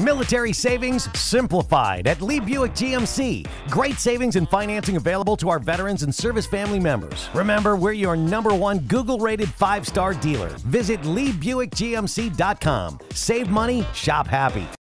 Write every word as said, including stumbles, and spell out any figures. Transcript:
Military savings simplified at Lee Buick G M C. Great savings and financing available to our veterans and service family members. Remember, we're your number one Google-rated five-star dealer. Visit Lee Buick G M C dot com. Save money, shop happy.